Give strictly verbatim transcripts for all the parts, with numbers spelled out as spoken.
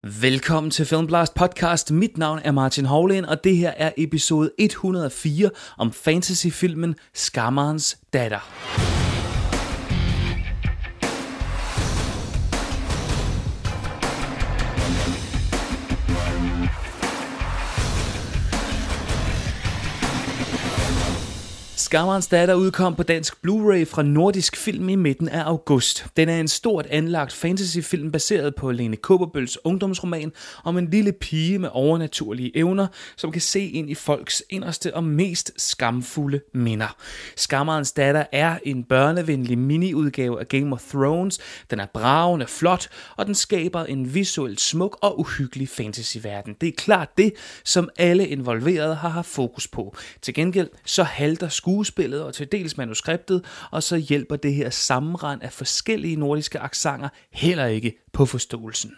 Velkommen til Filmblast podcast. Mit navn er Martin Hovland, og det her er episode et hundrede og fire om fantasyfilmen Skammerens datter. Skammerens datter udkom på dansk Blu-ray fra Nordisk Film i midten af august. Den er en stort anlagt fantasyfilm baseret på Lene Kaaberbøls ungdomsroman om en lille pige med overnaturlige evner, som kan se ind i folks inderste og mest skamfulde minder. Skammerens datter er en børnevenlig mini-udgave af Game of Thrones. Den er bragende flot, og den skaber en visuelt smuk og uhyggelig fantasyverden. Det er klart det, som alle involverede har haft fokus på. Til gengæld så halter skuespillet og til dels manuskriptet, og så hjælper det her sammenrend af forskellige nordiske accenter heller ikke på forståelsen.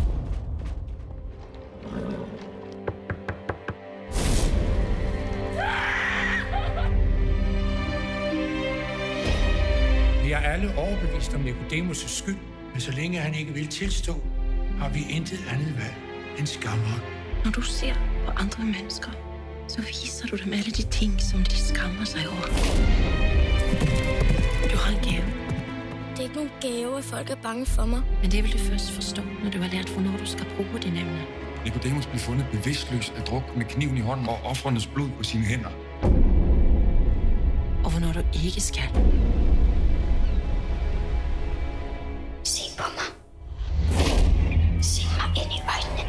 Vi er alle overbevist om Nicodemus' skyld, men så længe han ikke vil tilstå, har vi intet andet valg end skammeren. Når du ser på andre mennesker, så viser du dem alle de ting, som de skammer sig over. Du har en gave. Det er ikke nogen gave, at folk er bange for mig. Men det vil du først forstå, når du har lært, hvornår du skal bruge dine evner. Nicodemus blev fundet bevidstløs af druk med kniven i hånden og ofrenes blod på sine hænder. Og hvornår du ikke skal. Se på mig. Se mig ind i øjnene.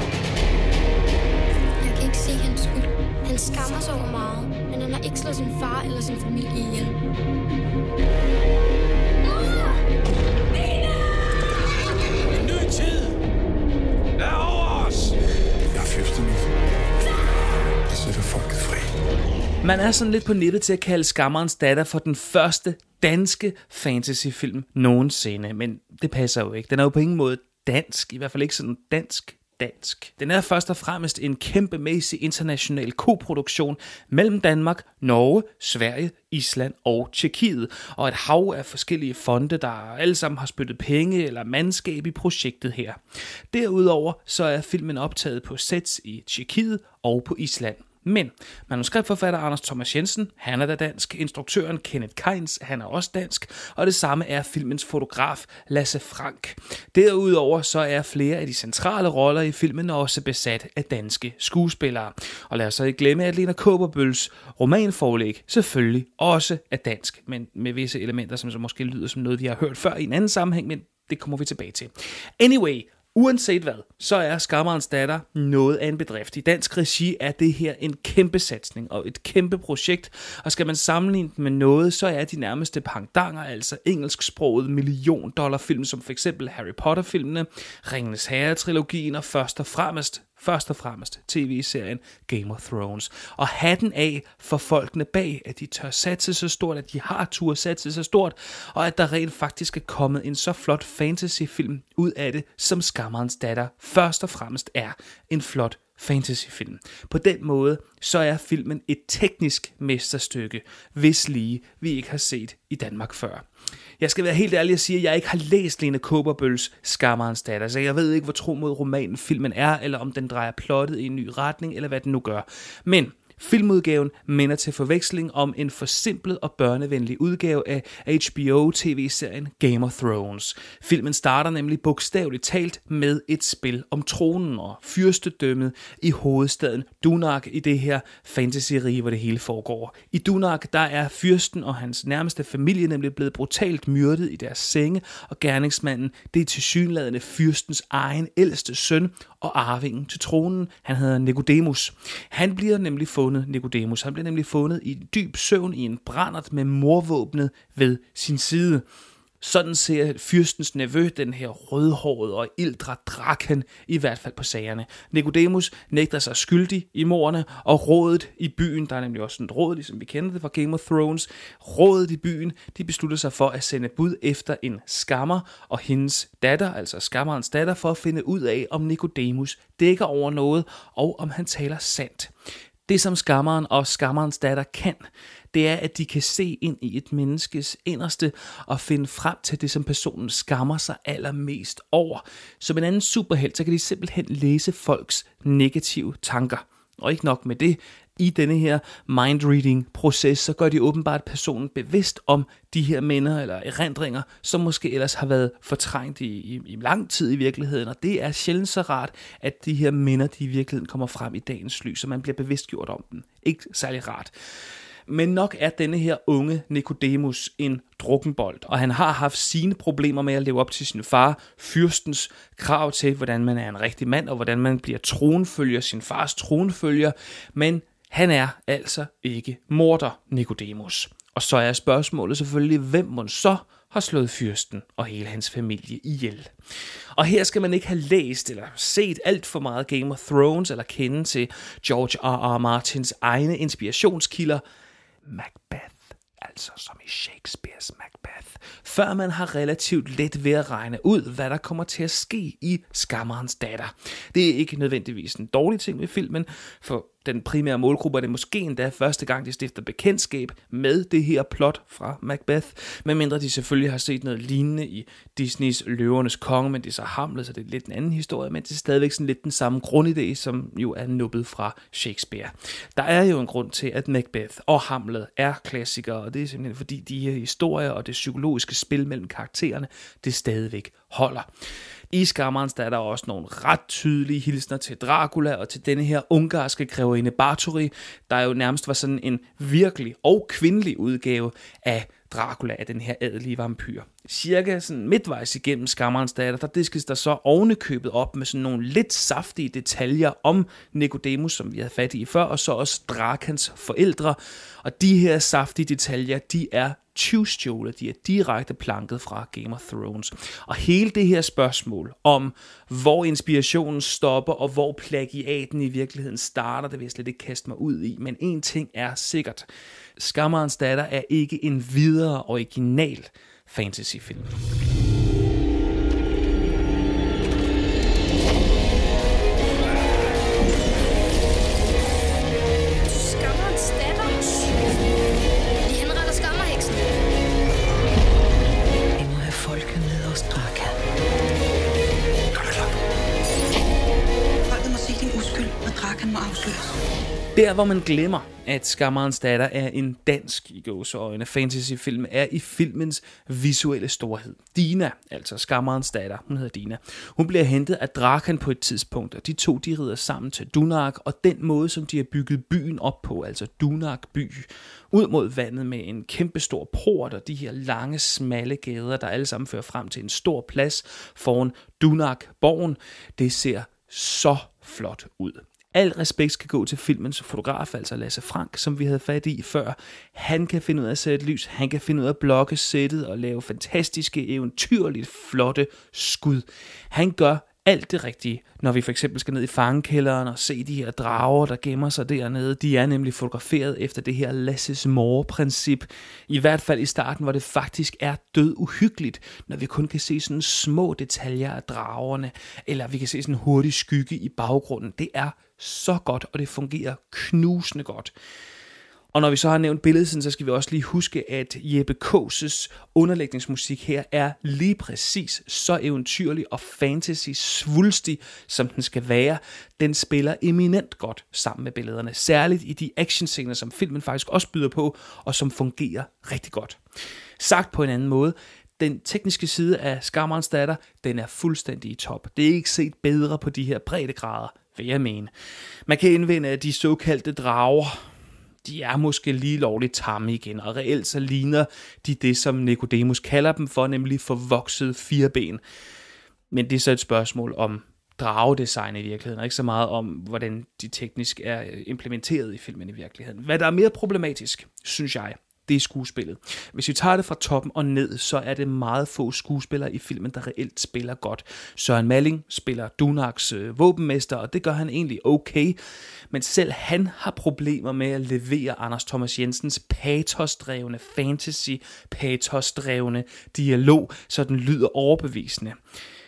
Jeg kan ikke se hans skyld. Han skammer sig over meget, men han har ikke slået sin far eller sin familie ihjel. En ny tid er over os! Jeg er fyrsten nu. Jeg sætter folket fri. Man er sådan lidt på nippet til at kalde Skammerens datter for den første danske fantasyfilm nogensinde, men det passer jo ikke. Den er jo på ingen måde dansk, i hvert fald ikke sådan dansk. Dansk. Den er først og fremmest en kæmpemæssig international koproduktion mellem Danmark, Norge, Sverige, Island og Tjekkiet, og et hav af forskellige fonde, der alle sammen har spyttet penge eller mandskab i projektet her. Derudover så er filmen optaget på sets i Tjekkiet og på Island. Men manuskriptforfatter Anders Thomas Jensen, han er da dansk, instruktøren Kenneth Kainz, han er også dansk, og det samme er filmens fotograf Lasse Frank. Derudover så er flere af de centrale roller i filmen også besat af danske skuespillere. Og lad os så ikke glemme, at Lene Kaaberbøls romanforlæg selvfølgelig også er dansk, men med visse elementer, som så måske lyder som noget, vi har hørt før i en anden sammenhæng, men det kommer vi tilbage til. Anyway, uanset hvad, så er Skammerens datter noget af en bedrift. I dansk regi er det her en kæmpe satsning og et kæmpe projekt, og skal man sammenligne den med noget, så er de nærmeste pangdanger, altså engelsksproget million dollar film, som for eksempel Harry Potter-filmene, Ringenes Herre-trilogien og først og fremmest Først og fremmest tv-serien Game of Thrones. Og hatten af for folkene bag, at de tør satse så stort, at de har tur satse så stort, og at der rent faktisk er kommet en så flot fantasyfilm ud af det, som Skammerens datter først og fremmest er en flot fantasyfilm. På den måde, så er filmen et teknisk mesterstykke, hvis lige vi ikke har set i Danmark før. Jeg skal være helt ærlig og sige, at jeg ikke har læst Lene Kaaberbøls Skammerens datter, så jeg ved ikke, hvor tro mod romanen filmen er, eller om den drejer plottet i en ny retning, eller hvad den nu gør. Men filmudgaven minder til forveksling om en forsimplet og børnevenlig udgave af H B O-tv-serien Game of Thrones. Filmen starter nemlig bogstaveligt talt med et spil om tronen og fyrstedømmet i hovedstaden Dunak i det her fantasy-rige, hvor det hele foregår. I Dunak, der er fyrsten og hans nærmeste familie nemlig blevet brutalt myrdet i deres senge, og gerningsmanden, det er tilsyneladende fyrstens egen ældste søn og arvingen til tronen. Han hedder Nicodemus. Han bliver nemlig fundet Nicodemus. Han bliver nemlig fundet i en dyb søvn i en brændert med mordvåbnet ved sin side. Sådan ser fyrstens nevø, den her rødhårede og ildre draken, i hvert fald på sagerne. Nicodemus nægter sig skyldig i mordene, og rådet i byen, der er nemlig også sådan et råd, ligesom vi kender det fra Game of Thrones, rådet i byen, de beslutter sig for at sende bud efter en skammer og hendes datter, altså skammerens datter, for at finde ud af, om Nicodemus dækker over noget, og om han taler sandt. Det, som skammeren og skammerens datter kan, det er, at de kan se ind i et menneskes inderste og finde frem til det, som personen skammer sig allermest over. Som en anden superhelt, så kan de simpelthen læse folks negative tanker. Og ikke nok med det, i denne her mindreading-proces, så gør de åbenbart personen bevidst om de her minder eller erindringer, som måske ellers har været fortrængt i, i, i lang tid i virkeligheden. Og det er sjældent så rart, at de her minder, de i virkeligheden kommer frem i dagens lys, så man bliver bevidstgjort om dem. Ikke særlig rart. Men nok er denne her unge Nicodemus en drukkenbold, og han har haft sine problemer med at leve op til sin far, fyrstens krav til, hvordan man er en rigtig mand, og hvordan man bliver tronfølger, sin fars tronfølger, men han er altså ikke morder, Nicodemus. Og så er spørgsmålet selvfølgelig, hvem mon så har slået fyrsten og hele hans familie ihjel. Og her skal man ikke have læst eller set alt for meget Game of Thrones eller kende til George R. R. Martins egne inspirationskilder, Macbeth, altså som i Shakespeares Macbeth, før man har relativt let ved at regne ud, hvad der kommer til at ske i Skammerens datter. Det er ikke nødvendigvis en dårlig ting ved filmen, for den primære målgruppe er det måske endda første gang, de stifter bekendtskab med det her plot fra Macbeth, medmindre de selvfølgelig har set noget lignende i Disneys Løvernes Konge, men det er så Hamlet, så det er lidt en anden historie, men det er stadigvæk sådan lidt den samme grundidé, som jo er nubbet fra Shakespeare. Der er jo en grund til, at Macbeth og Hamlet er klassikere, og det er simpelthen fordi de her historier og det psykologiske spil mellem karaktererne, det stadigvæk holder. I Skammerens der er der også nogle ret tydelige hilsner til Dracula og til denne her ungarske grevinde Bathory, der jo nærmest var sådan en virkelig og kvindelig udgave af Dracula, af den her adelige vampyr. Cirka sådan midtvejs igennem Skammerens datter, der diskes der så ovenikøbet op med sådan nogle lidt saftige detaljer om Nicodemus, som vi havde fat i før, og så også Drakans forældre. Og de her saftige detaljer, de er tyvstjålet, de er direkte planket fra Game of Thrones. Og hele det her spørgsmål om, hvor inspirationen stopper, og hvor plagiaten i virkeligheden starter, det vil jeg slet ikke kaste mig ud i. Men en ting er sikkert. Skammerens datter er ikke en videre original fantasyfilm. Skammerens datter? De henretter skammerheksen. Vi må have folket med os, Draka. Folket må se din uskyld, og Drakan må afsløres. Der, hvor man glemmer, at Skammerens datter er en dansk i gåseøjne fantasyfilm, er i filmens visuelle storhed. Dina, altså Skammerens datter, hun hedder Dina, hun bliver hentet af Drakan på et tidspunkt, og de to de rider sammen til Dunark, og den måde, som de har bygget byen op på, altså Dunark by, ud mod vandet med en kæmpestor port og de her lange, smalle gader, der alle sammen fører frem til en stor plads foran Dunark-borgen, det ser så flot ud. Al respekt skal gå til filmens fotograf, altså Lasse Frank, som vi havde fat i før. Han kan finde ud af at sætte lys, han kan finde ud af at blokke sættet og lave fantastiske, eventyrligt flotte skud. Han gør alt det rigtige, når vi for eksempel skal ned i fangekælderen og se de her drager, der gemmer sig dernede. De er nemlig fotograferet efter det her Lasses Moore-princip. I hvert fald i starten, hvor det faktisk er død uhyggeligt, når vi kun kan se sådan små detaljer af dragerne, eller vi kan se sådan en hurtig skygge i baggrunden. Det er så godt, og det fungerer knusende godt. Og når vi så har nævnt billedsiden, så skal vi også lige huske, at Jeppe Kåses underlægningsmusik her er lige præcis så eventyrlig og fantasy-svulstig, som den skal være. Den spiller eminent godt sammen med billederne, særligt i de actionscener, som filmen faktisk også byder på, og som fungerer rigtig godt. Sagt på en anden måde, den tekniske side af Skammerens datter, den er fuldstændig i top. Det er ikke set bedre på de her breddegrader, vil jeg mene. Man kan indvende, at de såkaldte drager, de er måske lige lovligt tamme igen, og reelt så ligner de det, som Nicodemus kalder dem for, nemlig forvoksede fireben. Men det er så et spørgsmål om dragedesign i virkeligheden, og ikke så meget om, hvordan de teknisk er implementeret i filmen i virkeligheden. Hvad der er mere problematisk, synes jeg, det er skuespillet. Hvis vi tager det fra toppen og ned, så er det meget få skuespillere i filmen, der reelt spiller godt. Søren Malling spiller Dunarks øh, våbenmester, og det gør han egentlig okay. Men selv han har problemer med at levere Anders Thomas Jensens patosdrevne fantasy, patosdrevne dialog, så den lyder overbevisende.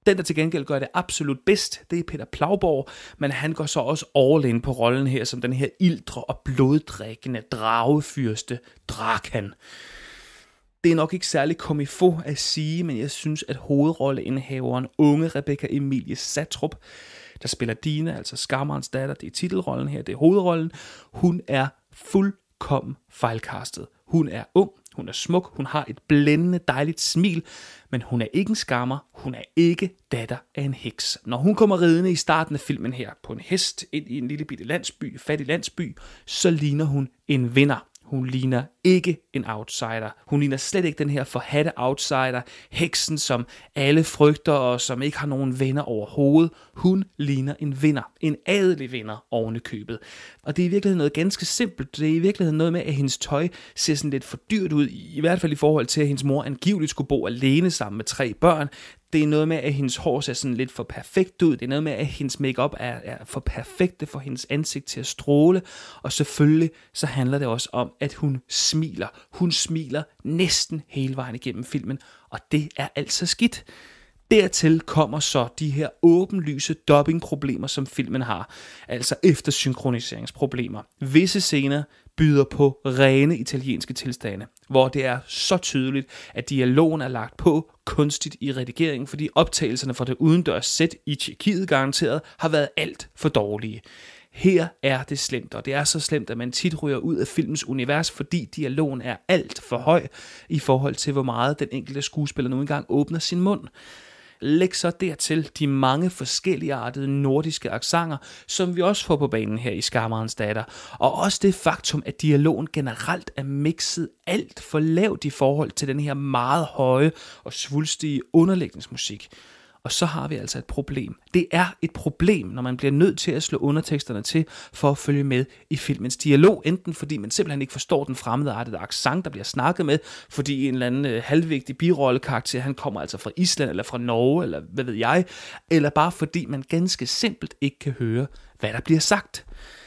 Den, der til gengæld gør det absolut bedst, det er Peter Plauborg, men han går så også all in på rollen her, som den her ildre og bloddrikkende dragefyrste Drakan. Det er nok ikke særlig comme il faut at sige, men jeg synes, at hovedrolleindehaveren, unge Rebecca Emilie Sattrup, der spiller Dina, altså Skammerens datter, det er titelrollen her, det er hovedrollen, hun er fuldkommen fejlkastet. Hun er ung, hun er smuk, hun har et blændende dejligt smil, men hun er ikke en skammer, hun er ikke datter af en heks. Når hun kommer ridende i starten af filmen her på en hest ind i en lille bitte landsby, fattig landsby, så ligner hun en vinder. Hun ligner ikke en outsider. Hun ligner slet ikke den her forhatte outsider, heksen, som alle frygter og som ikke har nogen venner overhovedet. Hun ligner en vinder, en adelig vinder oven i købet. Og det er i virkeligheden noget ganske simpelt. Det er i virkeligheden noget med, at hendes tøj ser sådan lidt for dyrt ud, i hvert fald i forhold til, at hendes mor angiveligt skulle bo alene sammen med tre børn. Det er noget med, at hendes hår ser sådan lidt for perfekt ud. Det er noget med, at hendes makeup er, er for perfekte for hendes ansigt til at stråle. Og selvfølgelig så handler det også om, at hun smiler. Hun smiler næsten hele vejen igennem filmen, og det er altså skidt. Dertil kommer så de her åbenlyse dubbingproblemer, som filmen har. Altså eftersynkroniseringsproblemer. Visse scener byder på rene italienske tilstande, hvor det er så tydeligt, at dialogen er lagt på kunstigt i redigeringen, fordi optagelserne fra det udendørs sæt i Tjekkiet garanteret har været alt for dårlige. Her er det slemt, og det er så slemt, at man tit ryger ud af filmens univers, fordi dialogen er alt for høj i forhold til, hvor meget den enkelte skuespiller nu engang åbner sin mund. Læg så dertil de mange forskelligartede nordiske accenter, som vi også får på banen her i Skammerens datter, og også det faktum, at dialogen generelt er mixet alt for lavt i forhold til den her meget høje og svulstige underlægningsmusik. Og så har vi altså et problem. Det er et problem, når man bliver nødt til at slå underteksterne til for at følge med i filmens dialog, enten fordi man simpelthen ikke forstår den fremmedartede accent, der bliver snakket med, fordi en eller anden øh, halvvigtig birollekarakter, han kommer altså fra Island eller fra Norge, eller hvad ved jeg, eller bare fordi man ganske simpelt ikke kan høre, hvad der bliver sagt.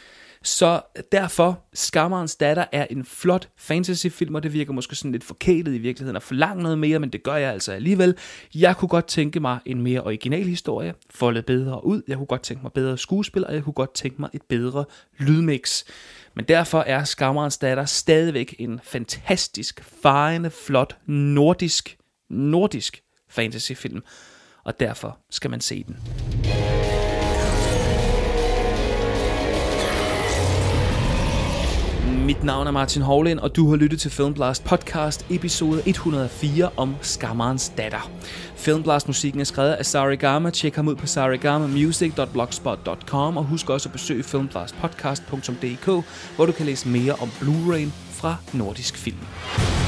Så derfor, Skammerens datter er en flot fantasyfilm, og det virker måske sådan lidt forkælet i virkeligheden at forlange noget mere, men det gør jeg altså alligevel. Jeg kunne godt tænke mig en mere original historie, foldet bedre ud. Jeg kunne godt tænke mig bedre skuespil, og jeg kunne godt tænke mig et bedre lydmix. Men derfor er Skammerens datter stadigvæk en fantastisk, fejende, flot, nordisk, nordisk fantasyfilm, og derfor skal man se den. Mit navn er Martin Hovland, og du har lyttet til Filmblast podcast episode et hundrede og fire om Skammerens datter. Filmblast musikken er skrevet af Sarigama. Tjek ham ud på sarigama music punktum blogspot punktum com og husk også at besøge filmblast podcast punktum d k, hvor du kan læse mere om Blu-ray fra Nordisk Film.